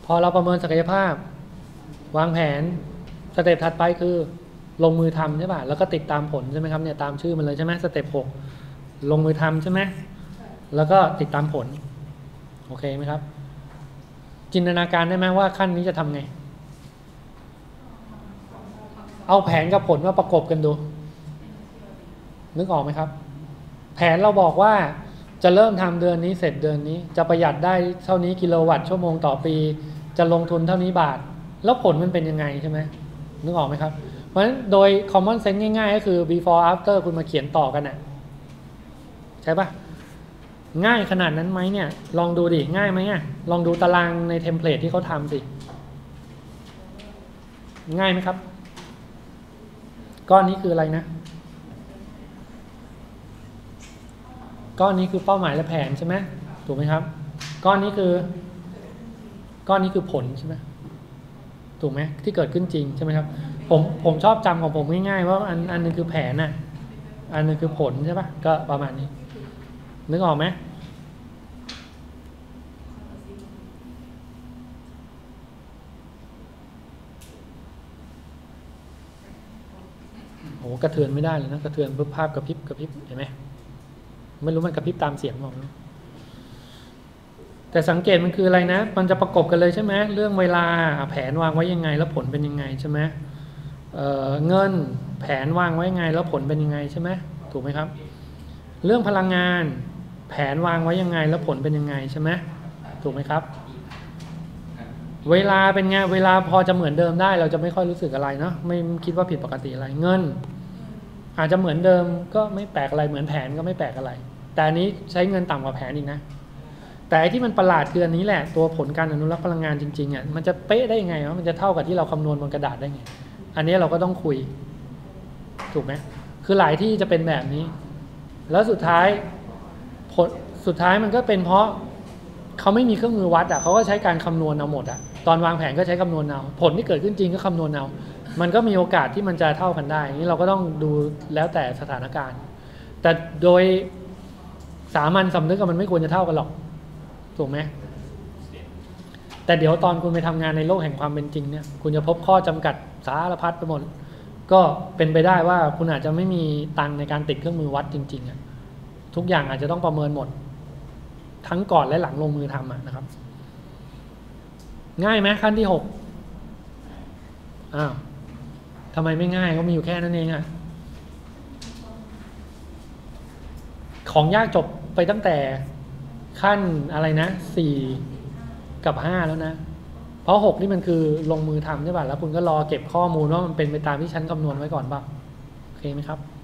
พอเราประเมินศักยภาพวางแผนสเต็ปถัดไปคือลงมือทำใช่ป่ะแล้วก็ติดตามผลใช่ไหมครับเนี่ยตามชื่อมันเลยใช่ไหมสเต็ป6ลงมือทำใช่ไหมแล้วก็ติดตามผลโอเคไหมครับจินตนาการได้ไหมว่าขั้นนี้จะทำไงเอาแผนกับผลมาประกบกันดูนึกออกไหมครับแผนเราบอกว่าจะเริ่มทำเดือนนี้เสร็จเดือนนี้จะประหยัดได้เท่านี้กิโลวัตต์ชั่วโมงต่อปีจะลงทุนเท่านี้บาทแล้วผลมันเป็นยังไงใช่ไหมนึกออกไหมครับเพราะฉะนั้นโดย common sense ง่ายๆก็คือ before after คุณมาเขียนต่อกันน่ะใช่ปะง่ายขนาดนั้นไหมเนี่ยลองดูดิง่ายไหมอ่ะลองดูตารางในเทมเพลตที่เขาทำสิง่ายไหมครับก้อนนี้คืออะไรนะก้อนนี้คือเป้าหมายและแผนใช่ไหมถูกไหมครับก้อนนี้คือผลใช่ไหมถูกไหมที่เกิดขึ้นจริงใช่ไหมครับผมชอบจำของผมง่ายๆว่าอันนึงคือแผนน่ะอันนึงคือผลใช่ปะก็ประมาณนี้นึกออกไหมโอ้กระเทือนไม่ได้เลยนะกระเทือนภาพกระพริบเห็นไหมไม่รู้มันกระพริบตามเสียงมองแต่สังเกตมันคืออะไรนะมันจะประกบกันเลยใช่ไหมเรื่องเวลาแผนวางไว้ยังไงแล้วผลเป็นยังไงใช่ไหมเงินแผนวางไว้ยังไงแล้วผลเป็นยังไงใช่ไหมถูกไหมครับเรื่องพลังงานแผนวางไว้ยังไงแล้วผลเป็นยังไงใช่ไหมถูกไหมครับเวลาเป็นไงเวลาพอจะเหมือนเดิมได้เราจะไม่ค่อยรู้สึกอะไรเนาะไม่คิดว่าผิดปกติอะไรเงินอาจจะเหมือนเดิมก็ไม่แปลกอะไรเหมือนแผนก็ไม่แปลกอะไรแต่อันนี้ใช้เงินต่ำกว่าแผนอีกนะแต่ที่มันประหลาดคืออันนี้แหละตัวผลการอนุรักษ์พลังงานจริงๆอ่ะมันจะเป๊ะได้ยังไงวะมันจะเท่ากับที่เราคำนวณบนกระดาษได้ไงอันนี้เราก็ต้องคุยถูกไหมคือหลายที่จะเป็นแบบนี้แล้วสุดท้ายมันก็เป็นเพราะเขาไม่มีเครื่องมือวัดอ่ะเขาก็ใช้การคำนวณเอาหมดอ่ะตอนวางแผนก็ใช้คำนวณเอาผลที่เกิดขึ้นจริงก็คำนวณเอามันก็มีโอกาสที่มันจะเท่ากันได้นี่เราก็ต้องดูแล้วแต่สถานการณ์แต่โดยสามัญสำนึกมันไม่ควรจะเท่ากันหรอกถูกไหมแต่เดี๋ยวตอนคุณไปทำงานในโลกแห่งความเป็นจริงเนี่ยคุณจะพบข้อจำกัดสารพัดไปหมดก็เป็นไปได้ว่าคุณอาจจะไม่มีตังในการติดเครื่องมือวัดจริงๆอ่ะทุกอย่างอาจจะต้องประเมินหมดทั้งก่อนและหลังลงมือทำนะครับง่ายไหมขั้นที่6อ้าวทำไมไม่ง่ายก็มีอยู่แค่นั้นเองอ่ะของยากจบไปตั้งแต่ขั้นอะไรนะ4 กับ 5แล้วนะเพราะ6นี่มันคือลงมือทำใช่ป่ะแล้วคุณก็รอเก็บข้อมูลว่ามันเป็นไปตามที่ฉันคำนวณไว้ก่อนป่ะโอเคไหมครับ